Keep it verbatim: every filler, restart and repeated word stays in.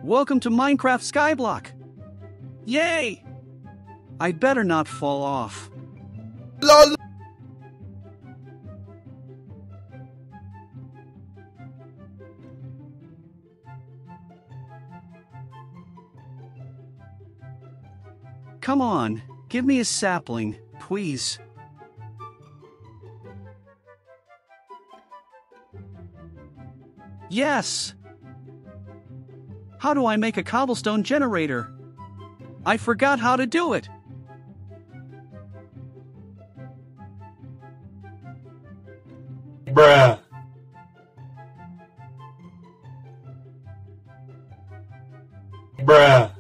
Welcome to Minecraft Skyblock. Yay! I'd better not fall off. LOL. Come on, give me a sapling, please. Yes! How do I make a cobblestone generator? I forgot how to do it. Bruh. Bruh.